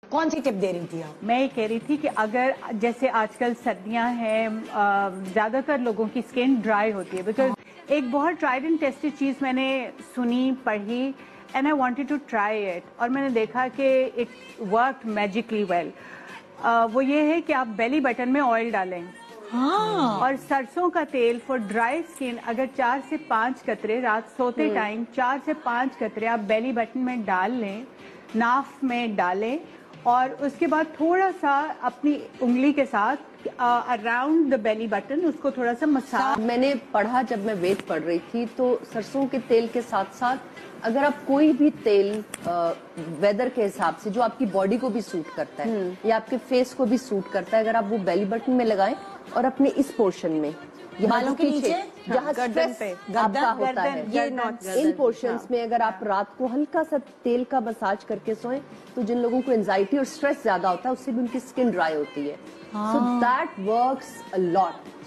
کون سی ٹپ دے رہی تھی آپ؟ میں یہ کہہ رہی تھی کہ اگر جیسے آج کل سردیاں ہیں، زیادہ تر لوگوں کی اسکن ڈرائی ہوتی ہے، بیکاز ایک بہت ٹرائیڈ اینڈ ٹیسٹڈ چیز میں نے سنی، پڑھی، and I wanted to try it, اور میں نے دیکھا کہ اٹ ورک میجیکلی ویل. وہ یہ ہے کہ آپ بیلی بٹن میں آئل ڈالیں، اور سرسوں کا تیل فار ڈرائی اسکن اگر 4 سے 5 قطرے رات سوتے ٹائم 4 سے 5 قطرے آپ بیلی بٹن میں ڈال لیں، ناف میں ڈالیں، اور اس کے بعد تھوڑا سا اپنی انگلی کے ساتھ اراؤنڈ دا بیلی بٹن اس کو تھوڑا سا مساج. میں نے پڑھا جب میں ویٹ پڑھ رہی تھی تو سرسوں کے تیل کے ساتھ ساتھ اگر آپ کوئی بھی تیل ویدر کے حساب سے جو آپ کی باڈی کو بھی سوٹ کرتا ہے یا آپ کے فیس کو بھی سوٹ کرتا ہے، اگر آپ وہ بیلی بٹن میں لگائیں اور اپنے اس پورشن میں بالوں کے نیچے جہاں سٹریس آپ کا ہوتا ہے ان پورشنز میں اگر آپ رات کو ہلکا سا تیل کا مساج کر کے سوئیں تو جن لوگوں کو انزائٹی اور سٹریس زیادہ ہوتا ہے اس سے بھی ان کی اسکن ڈرائی ہوتی ہے. So that works a lot.